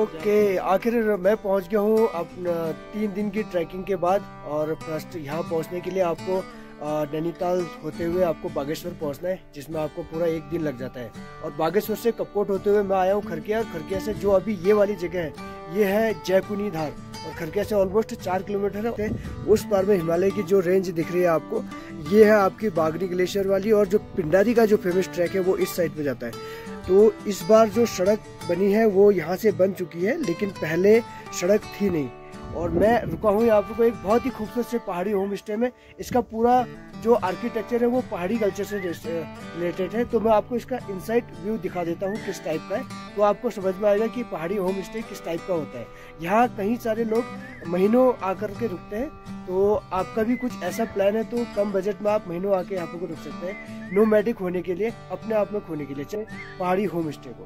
Okay, आखिर मैं पहुंच गया हूं अपना 3 दिन की ट्रैकिंग के बाद। और फर्स्ट यहाँ पहुंचने के लिए आपको नैनीताल होते हुए आपको बागेश्वर पहुंचना है, जिसमें आपको पूरा 1 दिन लग जाता है। और बागेश्वर से कपकोट होते हुए मैं आया हूँ खरकिया। खरकिया से जो अभी ये वाली जगह है ये है जयपुनी धार, और खरकिया से ऑलमोस्ट 4 किलोमीटर है। उस पार में हिमालय की जो रेंज दिख रही है आपको, ये है आपकी बागनी ग्लेशियर वाली। और जो पिंडारी का जो फेमस ट्रैक है वो इस साइड पे जाता है। तो इस बार जो सड़क बनी है वो यहाँ से बन चुकी है, लेकिन पहले सड़क थी नहीं। और मैं रुका हूँ यहाँ पे एक बहुत ही खूबसूरत से पहाड़ी होम स्टे में। इसका पूरा जो आर्किटेक्चर है वो पहाड़ी कल्चर से रिलेटेड है। तो मैं आपको इसका इनसाइड व्यू दिखा देता हूँ किस टाइप का है, तो आपको समझ में आएगा कि पहाड़ी होम स्टे किस टाइप का होता है। यहाँ कई सारे लोग महीनों आकर के रुकते हैं। तो आपका भी कुछ ऐसा प्लान है तो कम बजट में आप महीनों आके यहाँ पे रुक सकते हैं, नोमैडिक होने के लिए, अपने आप में खोने के लिए। चले पहाड़ी होम स्टे को।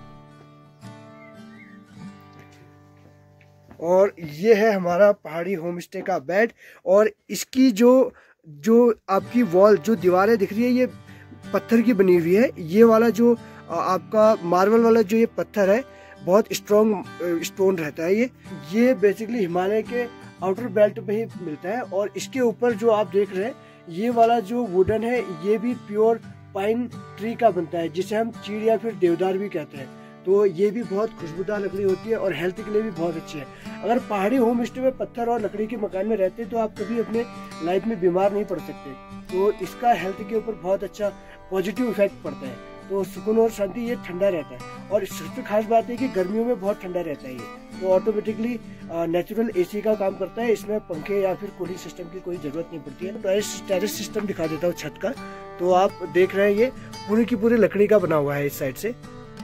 और ये है हमारा पहाड़ी होम स्टे का बेड। और इसकी जो आपकी वॉल, जो दीवारें दिख रही है, ये पत्थर की बनी हुई है। ये वाला जो आपका मार्बल वाला जो ये पत्थर है, बहुत स्ट्रॉन्ग स्टोन रहता है। ये बेसिकली हिमालय के आउटर बेल्ट पे ही मिलता है। और इसके ऊपर जो आप देख रहे हैं ये वाला जो वुडन है, ये भी प्योर पाइन ट्री का बनता है, जिसे हम चीड़ या फिर देवदार भी कहते हैं। तो ये भी बहुत खुशबूदार लकड़ी होती है और हेल्थ के लिए भी बहुत अच्छी है। अगर पहाड़ी होम स्टे में पत्थर और लकड़ी के मकान में रहते हैं तो आप कभी अपने लाइफ में बीमार नहीं पड़ सकते। तो इसका हेल्थ के ऊपर बहुत अच्छा पॉजिटिव इफेक्ट पड़ता है। तो सुकून और शांति, ये ठंडा रहता है। और सबसे खास बात है कि गर्मियों में बहुत ठंडा रहता है ये। तो ऑटोमेटिकली नेचुरल एसी का काम करता है। इसमें पंखे या फिर कूलिंग सिस्टम की कोई जरूरत नहीं पड़ती है। टेरेस सिस्टम दिखा देता हूँ छत का। तो आप देख रहे हैं ये पूरी की पूरी लकड़ी का बना हुआ है इस साइड से।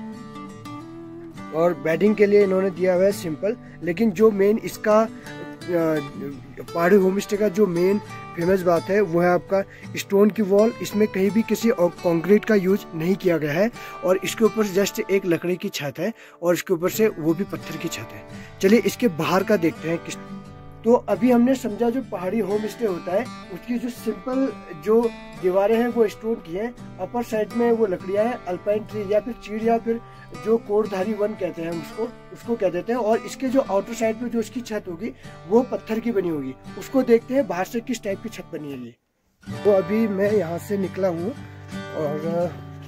और बेडिंग के लिए इन्होंने दिया हुआ है सिंपल। लेकिन जो मेन इसका पहाड़ी होम स्टे का जो मेन फेमस बात है वो है आपका स्टोन की वॉल। इसमें कहीं भी किसी कंक्रीट का यूज नहीं किया गया है। और इसके ऊपर जस्ट एक लकड़ी की छत है, और इसके ऊपर से वो भी पत्थर की छत है। चलिए इसके बाहर का देखते हैं किस। तो अभी हमने समझा जो पहाड़ी होम स्टे होता है उसकी जो सिंपल जो दीवारें हैं वो स्टोन की हैं। अपर साइड में वो लकड़ियां हैं, अल्पाइन ट्री या फिर चीड़ या फिर जो कोटधारी वन कहते हैं हम उसको कह देते हैं। और इसके जो आउटर साइड पे जो इसकी छत होगी वो पत्थर की बनी होगी। उसको देखते हैं बाहर से किस टाइप की छत बनी है ये। तो अभी मैं यहाँ से निकला हूँ और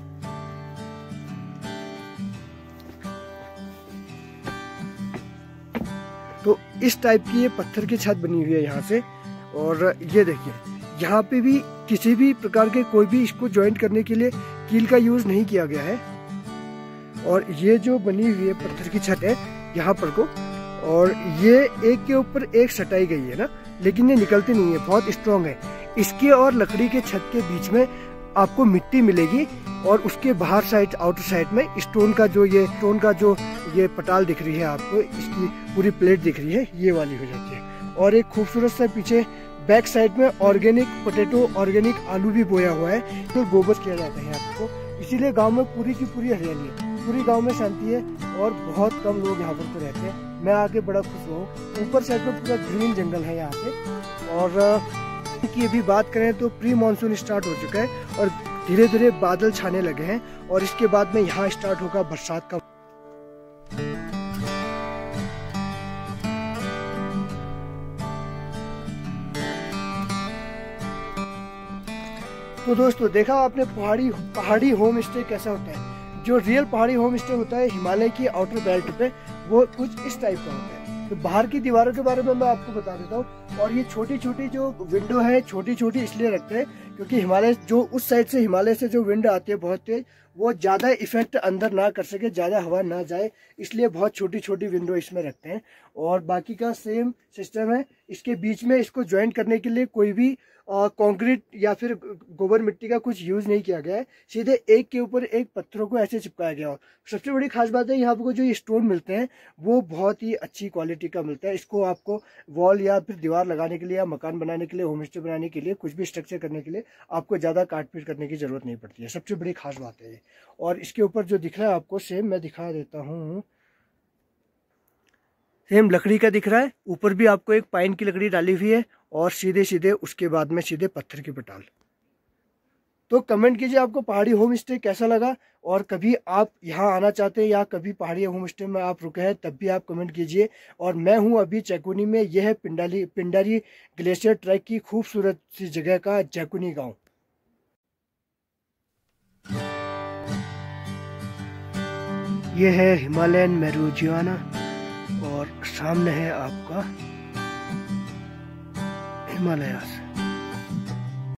तो इस टाइप की ये पत्थर की छत बनी हुई है यहाँ से। और ये देखिए यहाँ पे भी किसी भी प्रकार के कोई भी इसको ज्वाइंट करने के लिए कील का यूज नहीं किया गया है। और ये जो बनी हुई है पत्थर की छत है यहाँ पर को, और ये एक के ऊपर एक सटाई गई है ना, लेकिन ये निकलती नहीं है, बहुत स्ट्रॉन्ग है। इसके और लकड़ी के छत के बीच में आपको मिट्टी मिलेगी। और उसके बाहर साइड, आउटर साइड में स्टोन का जो ये पटाल दिख रही है आपको, इसकी पूरी प्लेट दिख रही है, ये वाली हो जाती है। और एक खूबसूरत सा पीछे बैक साइड में ऑर्गेनिक पोटैटो, ऑर्गेनिक आलू भी बोया हुआ है। तो गोबर किया जाता है आपको, इसीलिए गांव में पूरी की पूरी हरियाली है, पूरी गांव में शांति है। और बहुत कम लोग यहाँ पर रहते हैं। मैं आके बड़ा खुश हुआ। ऊपर साइड में पूरा ग्रीन जंगल है यहाँ पे। और की अभी बात करें तो प्री मानसून स्टार्ट हो चुका है और धीरे धीरे बादल छाने लगे हैं। और इसके बाद में यहाँ स्टार्ट होगा बरसात का। तो दोस्तों देखा आपने पहाड़ी होम स्टे कैसा होता है। जो रियल पहाड़ी होम स्टे होता है हिमालय की आउटर बेल्ट पे, वो कुछ इस टाइप का होता है। तो बाहर की दीवारों के बारे में मैं आपको बता देता हूँ। और ये छोटी छोटी जो विंडो है, छोटी छोटी इसलिए रखते हैं क्योंकि हिमालय जो उस साइड से, हिमालय से जो विंड आती है बहुत तेज, वो ज़्यादा इफेक्ट अंदर ना कर सके, ज़्यादा हवा ना जाए, इसलिए बहुत छोटी छोटी विंडो इसमें रखते हैं। और बाकी का सेम सिस्टम है। इसके बीच में इसको ज्वाइंट करने के लिए कोई भी कंक्रीट या फिर गोबर मिट्टी का कुछ यूज नहीं किया गया है। सीधे एक के ऊपर एक पत्थरों को ऐसे चिपकाया गया हो। सबसे बड़ी खास बात है यहाँ पर जो ये स्टोन मिलते हैं वो बहुत ही अच्छी क्वालिटी का मिलता है। इसको आपको वॉल या फिर दीवार लगाने के लिए या मकान बनाने के लिए, होम स्टे बनाने के लिए, कुछ भी स्ट्रक्चर करने के लिए आपको ज़्यादा काट पीट करने की जरूरत नहीं पड़ती है। सबसे बड़ी खास बात है ये। और इसके ऊपर जो दिख रहा है आपको, सेम मैं दिखा देता हूँ, सेम लकड़ी का दिख रहा है। ऊपर भी आपको एक पाइन की लकड़ी डाली हुई है और सीधे सीधे उसके बाद में सीधे पत्थर की पटाल। तो कमेंट कीजिए आपको पहाड़ी होम स्टे कैसा लगा, और कभी आप यहाँ आना चाहते हैं या कभी पहाड़ी होम स्टे में आप रुके हैं तब भी आप कमेंट कीजिए। और मैं हूँ अभी जैकुनी में, यह है पिंडारी ग्लेशियर ट्रैक की खूबसूरत सी जगह का जैकुनी गाँव। यह है हिमालयन मैरिजुआना और सामने है आपका हिमालयास।